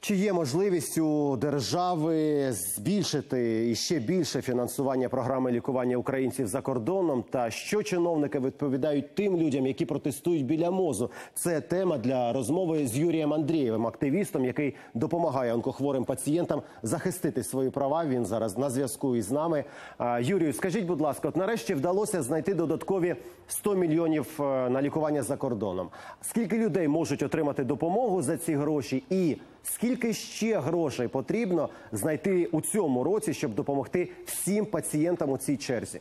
Чи є можливість у держави збільшити і ще більше фінансування програми лікування українців за кордоном? Та що чиновники відповідають тим людям, які протестують біля МОЗу? Це тема для розмови з Юрієм Андрієвим, активістом, який допомагає онкохворим пацієнтам захистити свої права. Він зараз на зв'язку із нами. Юрію, скажіть, будь ласка, от нарешті вдалося знайти додаткові 100 мільйонів на лікування за кордоном. Скільки людей можуть отримати допомогу за ці гроші і скільки ще грошей потрібно знайти у цьому році, щоб допомогти всім пацієнтам у цій черзі?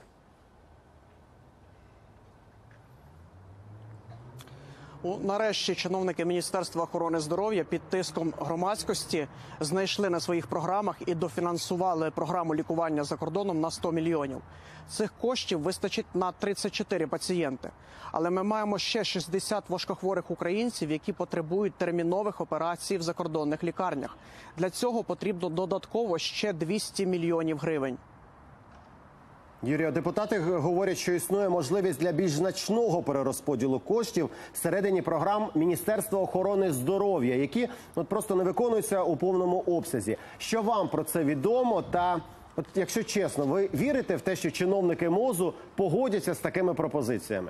Нарешті чиновники Міністерства охорони здоров'я під тиском громадськості знайшли на своїх програмах і дофінансували програму лікування за кордоном на 100 мільйонів. Цих коштів вистачить на 34 пацієнти. Але ми маємо ще 60 важкохворих українців, які потребують термінових операцій в закордонних лікарнях. Для цього потрібно додатково ще 200 мільйонів гривень. Юрію, депутати говорять, що існує можливість для більш значного перерозподілу коштів всередині програм Міністерства охорони здоров'я, які просто не виконуються у повному обсязі. Що вам про це відомо? Та, якщо чесно, ви вірите в те, що чиновники МОЗу погодяться з такими пропозиціями?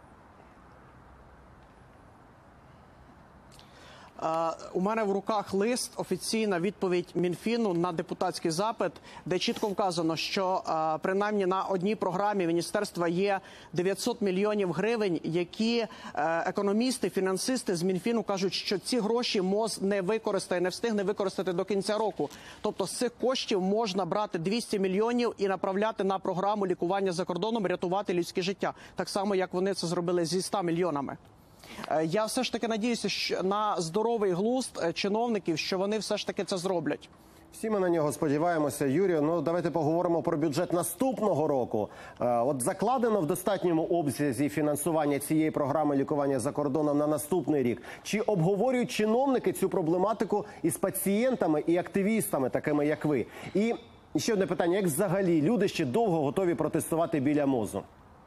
У мене в руках лист, офіційна відповідь Мінфіну на депутатський запит, де чітко вказано, що принаймні на одній програмі міністерства є 900 мільйонів гривень, які економісти, фінансисти з Мінфіну кажуть, що ці гроші МОЗ не використає, не встигне використати до кінця року. Тобто з цих коштів можна брати 200 мільйонів і направляти на програму лікування за кордоном, рятувати людське життя. Так само, як вони це зробили зі 100 мільйонами. Я все ж таки надіюся на здоровий глузд чиновників, що вони все ж таки це зроблять. Всі ми на нього сподіваємося. Юрію, давайте поговоримо про бюджет наступного року. От закладено в достатньому обсязі фінансування цієї програми лікування за кордоном на наступний рік. Чи обговорюють чиновники цю проблематику із пацієнтами і активістами, такими як ви? І ще одне питання. Як взагалі люди ще довго готові протестувати біля МОЗу?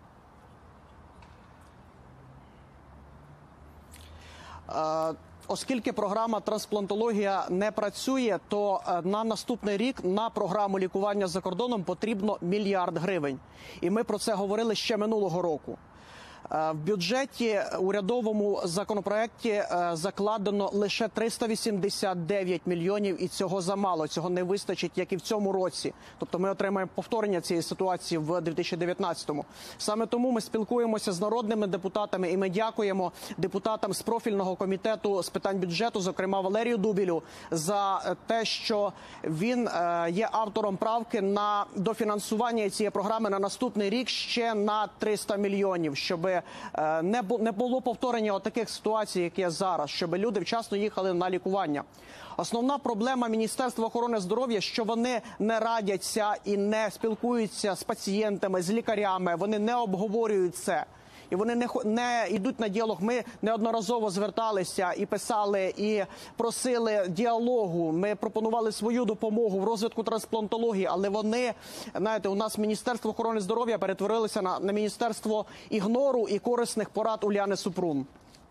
Оскільки програма трансплантологія не працює, то на наступний рік на програму лікування за кордоном потрібно 1 мільярд гривень. І ми про це говорили ще минулого року. В бюджеті, урядовому законопроекті закладено лише 389 мільйонів, і цього замало, цього не вистачить, як і в цьому році. Тобто ми отримаємо повторення цієї ситуації в 2019-му. Саме тому ми спілкуємося з народними депутатами, і ми дякуємо депутатам з профільного комітету з питань бюджету, зокрема Валерію Дубілю, за те, що він є автором правки на дофінансування цієї програми на наступний рік ще на 300 мільйонів, щоб не було повторення таких ситуацій, як є зараз, щоб люди вчасно їхали на лікування. Основна проблема Міністерства охорони здоров'я, що вони не радяться і не спілкуються з пацієнтами, з лікарями, вони не обговорюють це. І вони не йдуть на діалог. Ми неодноразово зверталися і писали, і просили діалогу. Ми пропонували свою допомогу в розвитку трансплантології, але вони, знаєте, у нас Міністерство охорони здоров'я перетворилося на міністерство ігнору і корисних порад Уляни Супрун.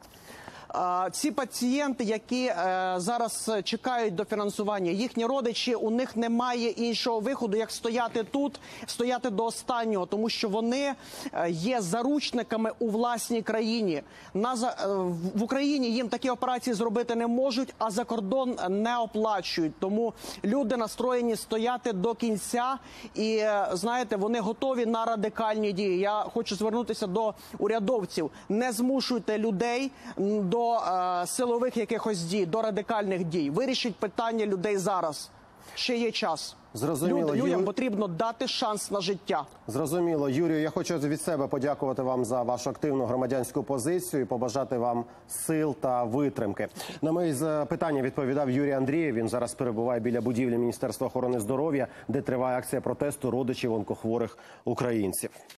Ці пацієнти, які зараз чекають до фінансування, їхні родичі, у них немає іншого виходу, як стояти тут, стояти до останнього, тому що вони є заручниками у власній країні. В Україні їм такі операції зробити не можуть, а за кордон не оплачують. Тому люди настроєні стояти до кінця і, знаєте, вони готові на радикальні дії. Я хочу звернутися до урядовців. Не змушуйте людей до силових якихось дій, до радикальних дій. Вирішіть питання людей зараз. Ще є час. Зрозуміло. Людям потрібно дати шанс на життя. Зрозуміло. Юрію, я хочу від себе подякувати вам за вашу активну громадянську позицію і побажати вам сил та витримки. На мої запитання відповідав Юрій Андрієв. Він зараз перебуває біля будівлі Міністерства охорони здоров'я, де триває акція протесту родичів онкохворих українців.